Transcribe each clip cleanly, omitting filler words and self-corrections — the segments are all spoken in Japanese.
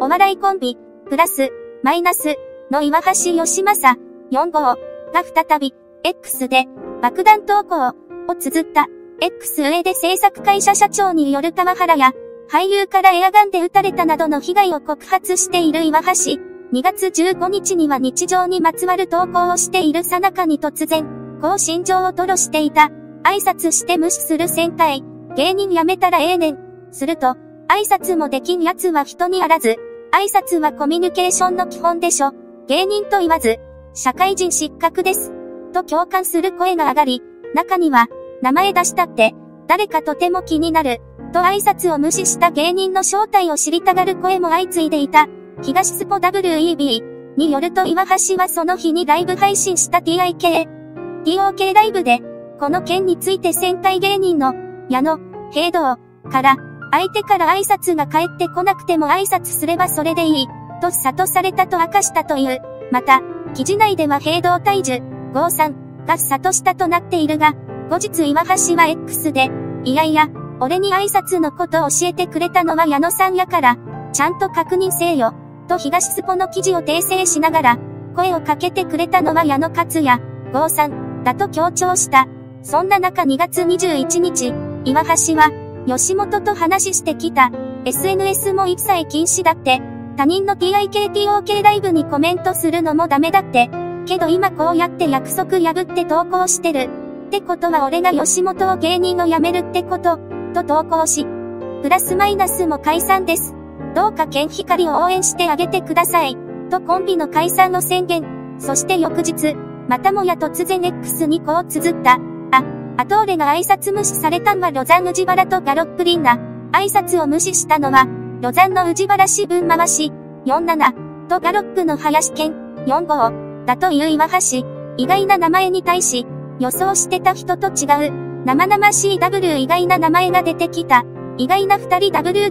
お笑いコンビ、プラス、マイナス、の岩橋義正、4号、が再び、X で、爆弾投稿、を綴った、X 上で制作会社社長によるパワハラや、俳優からエアガンで撃たれたなどの被害を告発している岩橋。2月15日には日常にまつわる投稿をしている最中に突然、こう心情を吐露していた。挨拶して無視する先輩。芸人辞めたらええねん。すると、挨拶もできん奴は人にあらず。挨拶はコミュニケーションの基本でしょ。芸人と言わず、社会人失格です。と共感する声が上がり、中には、名前出したって、誰かとても気になる。と挨拶を無視した芸人の正体を知りたがる声も相次いでいた。東スポ WEB によると岩橋はその日にライブ配信した TOK ライブで、この件について先輩芸人の矢野平道から相手から挨拶が返ってこなくても挨拶すればそれでいいと諭されたと明かしたという。また、記事内では平道大樹剛さんが諭したとなっているが、後日岩橋は X で、いやいや、俺に挨拶のことを教えてくれたのは矢野さんやから、ちゃんと確認せえよ、と東スポの記事を訂正しながら、声をかけてくれたのは矢野克也剛さんだと強調した。そんな中2月21日、岩橋は、吉本と話してきた。SNS も一切禁止だって。他人の TOK ライブにコメントするのもダメだって。けど今こうやって約束破って投稿してる。ってことは俺が吉本を芸人を辞めるってこと、と投稿し。プラスマイナスも解散です。どうかケンヒカリを応援してあげてください。とコンビの解散を宣言。そして翌日、またもや突然 X にこう綴った。あと俺が挨拶無視されたんはロザン宇治原とガロップリンナ。挨拶を無視したのは、ロザンの宇治原支分回し、47、とガロップの林健、45、だという岩橋。意外な名前に対し、予想してた人と違う、生々しい W 意外な名前が出てきた。意外な二人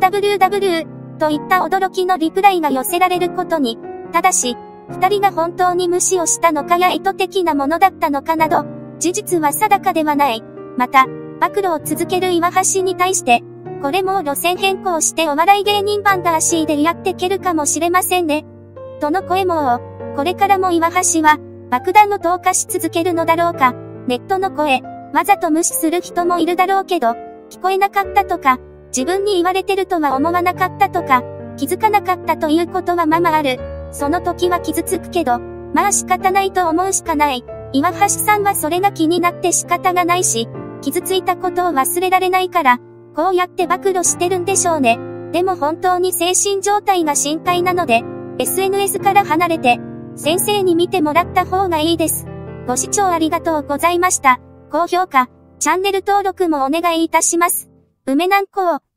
WWW、といった驚きのリプライが寄せられることに、ただし、二人が本当に無視をしたのかや意図的なものだったのかなど、事実は定かではない。また、暴露を続ける岩橋に対して、これもう路線変更してお笑い芸人バンガーシーでやってけるかもしれませんね。との声も、これからも岩橋は、爆弾を投下し続けるのだろうか。ネットの声、わざと無視する人もいるだろうけど、聞こえなかったとか、自分に言われてるとは思わなかったとか、気づかなかったということはままある。その時は傷つくけど、まあ仕方ないと思うしかない。岩橋さんはそれが気になって仕方がないし、傷ついたことを忘れられないから、こうやって暴露してるんでしょうね。でも本当に精神状態が心配なので、SNS から離れて、先生に見てもらった方がいいです。ご視聴ありがとうございました。高評価、チャンネル登録もお願いいたします。梅南高。